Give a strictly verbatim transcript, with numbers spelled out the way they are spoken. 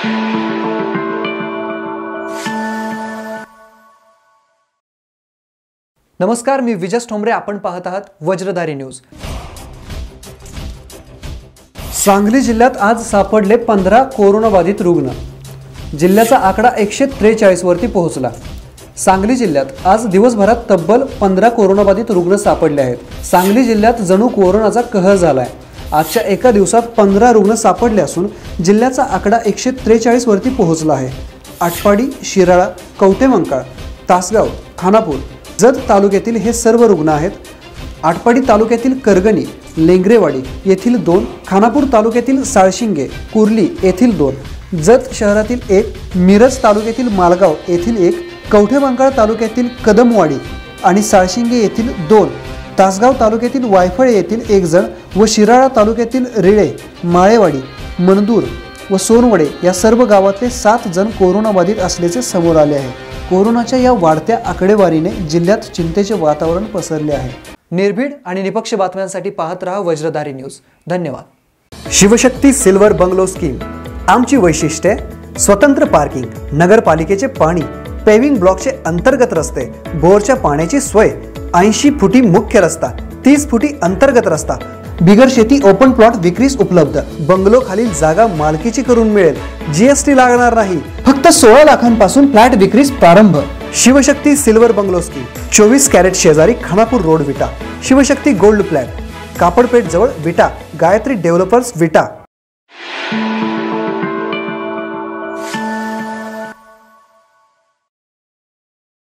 नमस्कार, मी विजस ठोंबरे. आपण पाहत आहात वज्रधारी न्यूज. सांगली जिल्ह्यात आज सापडले पंधरा कोरोनाबाधित रुग्ण. जिल्ह्याचा आकडा एकशे त्रेचाळीस वरती पोहोचला. सांगली जिल्ह्यात आज दिवसभरात तब्बल पंधरा कोरोनाबाधित रुग्ण सापडले आहेत. सांगली जिल्ह्यात जणू कोरोनाचा कहर झालाय. आजच्या एका दिवसात पंधरा रुग्ण सापडले असून जिल्ह्याचा आकडा एकशे त्रेचाळीस वरती पोहोचला आहे. आटपाडी, शिराळा, कवठेमंकाळ, तासगाव, खानापूर, जत तालुक्यातील हे सर्व रुग्ण आहेत. आटपाडी तालुक्यातील करगणी, लेंगरेवाडी येथील दोन, खानापूर तालुक्यातील साळशिंगे, कुर्ली येथील दोन, जत शहरातील एक, मिरज तालुक्यातील मालगाव येथील एक, कवठेमंकाळ तालुक्यातील कदमवाडी आणि साळशिंगे येथील दोन, तासगाव तालुक्यातील वायफळे येथील एक जण व शिराळा तालुक्यातील रिळे, माळेवाडी, मनदूर व सोनवडे या सर्व गावातले सात जण कोरोनाबाधित असल्याचे समोर आले आहे. कोरोनाच्या या वाढत्या आकडेवारीने जिल्ह्यात चिंतेचे वातावरण पसरले आहे. निर्भीड आणि निपक्ष बातम्यांसाठी पाहत रहा वज्रधारी न्यूज. धन्यवाद. Shivshakti silver bungalow scheme. आमची वैशिष्ट्ये: स्वतंत्र पार्किंग, नगरपालिकेचे पाणी, पेविंग ब्लॉकचे अंतर्गत रस्ते, बोरच्या पाण्याची सोय, ऐंशी फुटी मुख्य रस्ता, तीस फुटी अंतर्गत रस्ता, बिगर शेती ओपन प्लॉट विक्रीस उपलब्ध. बंगलो खालील जागा मालकीची करून मिळेल. जीएसटी लागणार नाही. फक्त सोळा लाखांपासून फ्लॅट विक्रीस प्रारंभ. Shivshakti silver bungalow scheme. चोवीस कॅरेट शेजारी खानापूर रोड, विटा. शिवशक्ती गोल्ड फ्लॅट, कापडपेठ जवळ, विटा. गायत्री डेव्हलपर्स, विटा.